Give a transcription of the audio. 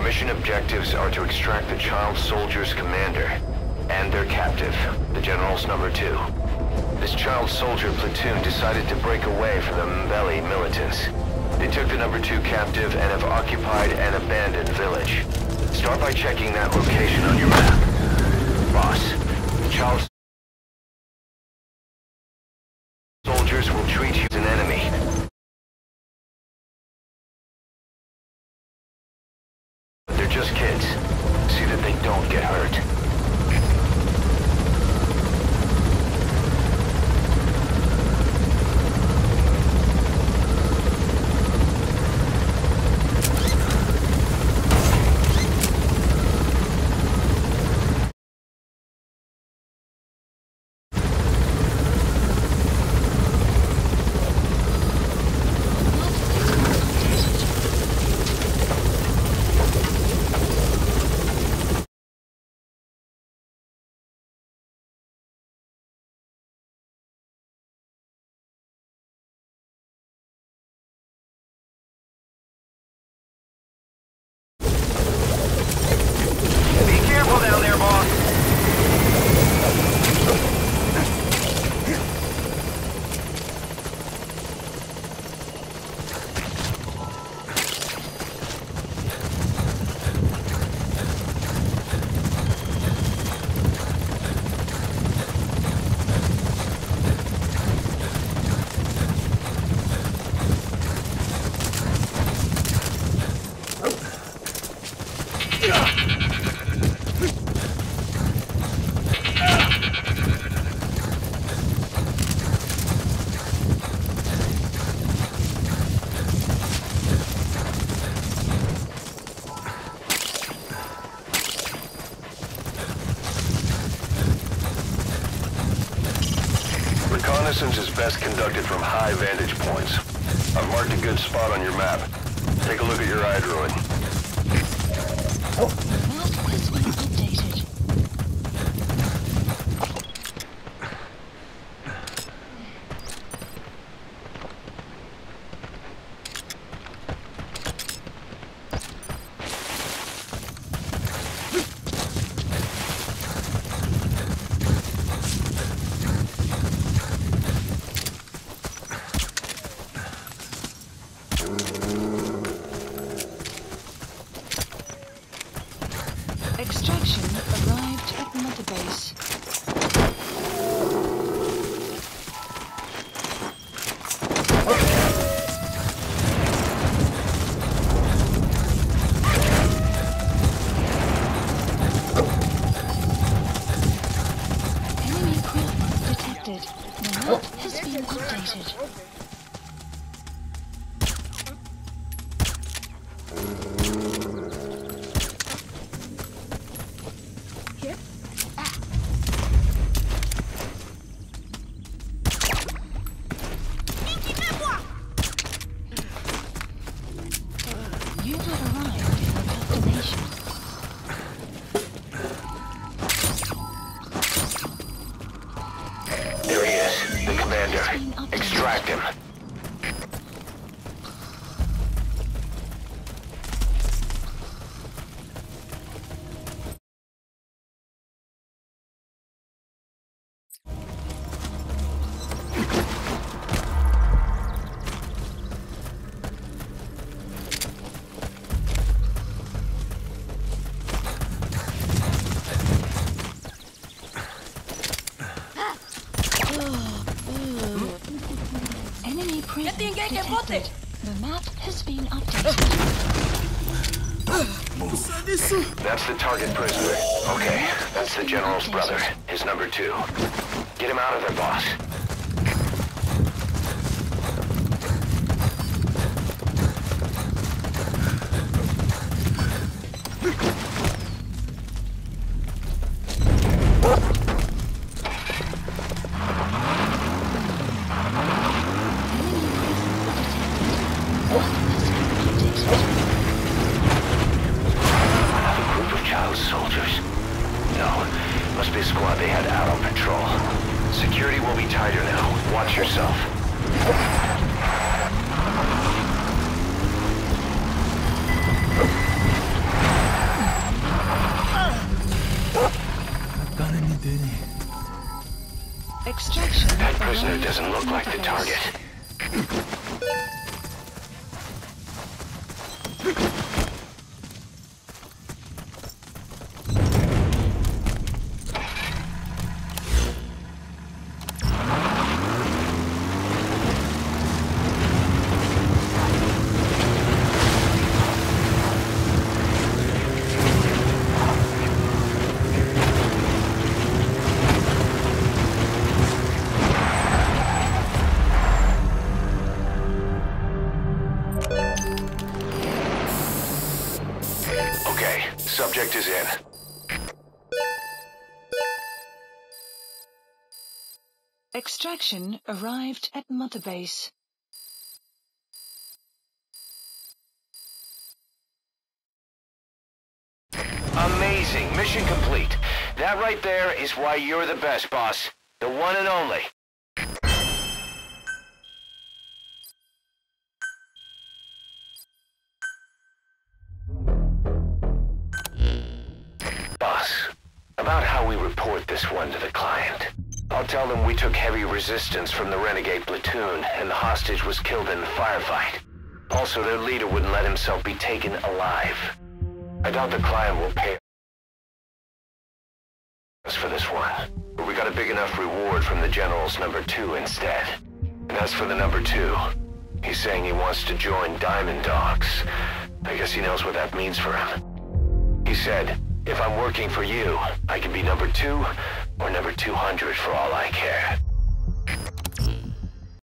mission objectives are to extract the child soldier's commander and their captive, the General's number 2. This child soldier platoon decided to break away from the Mbeli militants. They took the number 2 captive and have occupied an abandoned village. Start by checking that location on your map. Boss, the child soldiers will treat you as an enemy. They're just kids. See that they don't get hurt. Reconnaissance is best conducted from high vantage points. I've marked a good spot on your map. Take a look at your iDroid. Map has been updated. Extraction arrived at Mother Base. Enemy craft detected. The map has been updated. You have arrived at your destination. There he is, the commander. Extract him. Enemy presence detected. The map has been updated. That's the target prisoner. Okay, that's the General's brother, his number 2. Get him out of there, boss. Soldiers. No, must be a squad they had out on patrol. Security will be tighter now. Watch yourself. Extraction. That prisoner doesn't look like the target. Okay, subject is in. Extraction arrived at Mother Base. Amazing. Mission complete. That right there is why you're the best, boss. The one and only. Boss, about how we report this one to the client. I'll tell them we took heavy resistance from the renegade platoon and the hostage was killed in the firefight. Also, their leader wouldn't let himself be taken alive. I doubt the client will pay us for this one, but we got a big enough reward from the General's number 2 instead. And as for the number 2, he's saying he wants to join Diamond Dogs. I guess he knows what that means for him. He said, if I'm working for you, I can be number 2 or number 200 for all I care.